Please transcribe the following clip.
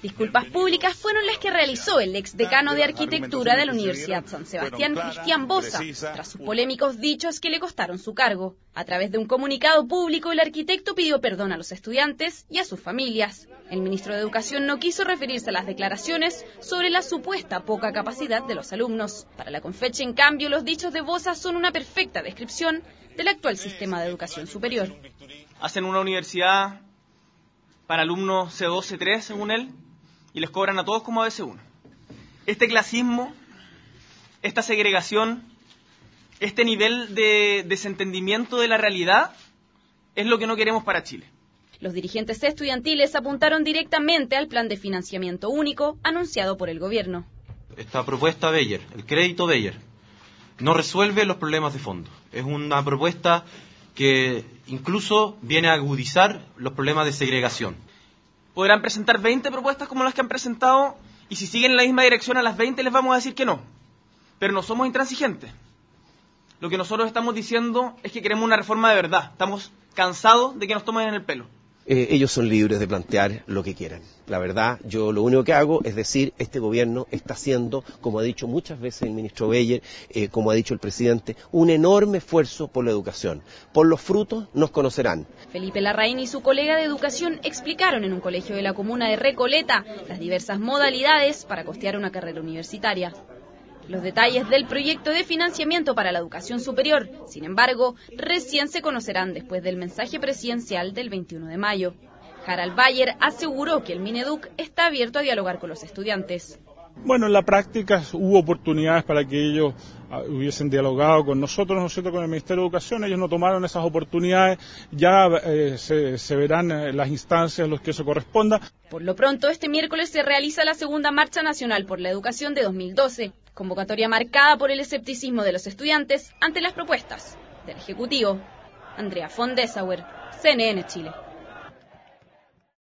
Disculpas públicas fueron las que realizó el exdecano de Arquitectura de la Universidad San Sebastián, Cristian Bosa, tras sus polémicos dichos que le costaron su cargo. A través de un comunicado público, el arquitecto pidió perdón a los estudiantes y a sus familias. El ministro de Educación no quiso referirse a las declaraciones sobre la supuesta poca capacidad de los alumnos. Para la Confeche, en cambio, los dichos de Bosa son una perfecta descripción del actual sistema de educación superior. Hacen una universidad para alumnos C2, C3, según él, y les cobran a todos como ABC1. Este clasismo, esta segregación, este nivel de desentendimiento de la realidad es lo que no queremos para Chile. Los dirigentes estudiantiles apuntaron directamente al plan de financiamiento único anunciado por el gobierno. Esta propuesta Beyer, el crédito Beyer, no resuelve los problemas de fondo. Es una propuesta que incluso viene a agudizar los problemas de segregación. Podrán presentar 20 propuestas como las que han presentado, y si siguen en la misma dirección a las 20 les vamos a decir que no. Pero no somos intransigentes. Lo que nosotros estamos diciendo es que queremos una reforma de verdad. Estamos cansados de que nos tomen en el pelo. Ellos son libres de plantear lo que quieran. La verdad, yo lo único que hago es decir, este gobierno está haciendo, como ha dicho muchas veces el ministro Beyer, como ha dicho el presidente, un enorme esfuerzo por la educación. Por los frutos nos conocerán. Felipe Larraín y su colega de Educación explicaron en un colegio de la comuna de Recoleta las diversas modalidades para costear una carrera universitaria. Los detalles del proyecto de financiamiento para la educación superior, sin embargo, recién se conocerán después del mensaje presidencial del 21 de mayo. Harald Bayer aseguró que el Mineduc está abierto a dialogar con los estudiantes. Bueno, en la práctica hubo oportunidades para que ellos hubiesen dialogado con nosotros, ¿no es cierto?, con el Ministerio de Educación. Ellos no tomaron esas oportunidades, ya se verán las instancias en las que eso corresponda. Por lo pronto, este miércoles se realiza la segunda Marcha Nacional por la Educación de 2012, convocatoria marcada por el escepticismo de los estudiantes ante las propuestas del Ejecutivo. Andrea von Dessauer, CNN Chile.